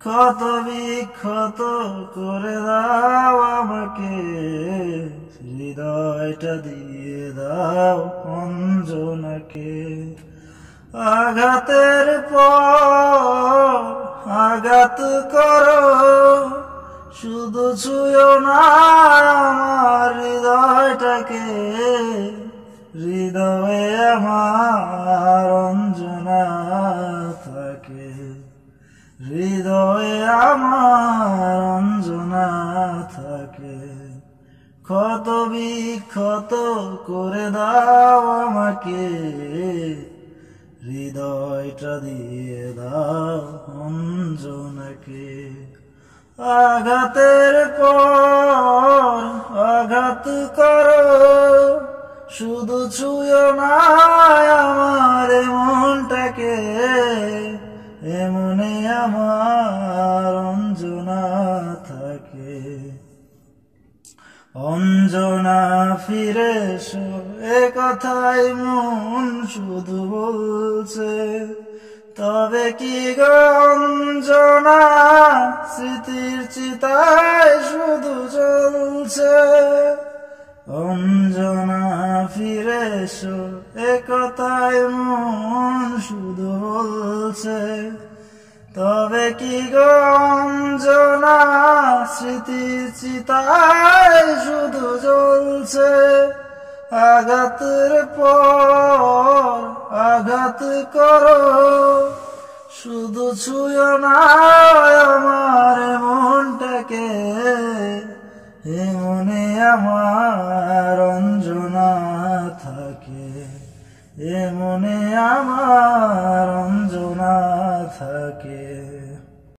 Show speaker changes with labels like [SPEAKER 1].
[SPEAKER 1] ক্ষত বিক্ষত করে দাও আমাকে, হৃদয়টা দিয়ে দাও অঞ্জনাকে। আঘাতের পর আঘাত করো, শুধু ছুঁয়ো না আমার হৃদয়টাকে। হৃদয়ে আমার অঞ্জনা থাকে, হৃদয়ে আমার অঞ্জনা থাকে। ক্ষত বিক্ষত করে দাও আমাকে, হৃদয়টা দিয়ে দাও অঞ্জনাকে। আঘাতের পর আঘাত করো, শুধু ছুঁয়ো না আমার মনটাকে। এমনে আমার অঞ্জনা থাকে। অঞ্জনা ফিরে এসো, এ কথাই মন শুধু বলছে। তবে কি গো অঞ্জনা, স্মৃতির চিতায় শুধু জ্বলছে। অঞ্জনা ফিরে এসো, এ কথাই মন শুধু বলছে। তবে কি গো অঞ্জনা, স্মৃতির চিতায় শুধু জ্বলছে। আঘাতের পর আঘাত করো, শুধু ছুঁয়ো না আমার মনটাকে। এমনে আমার অঞ্জনা থাকে, এমনে আমার অঞ্জনা থাকে।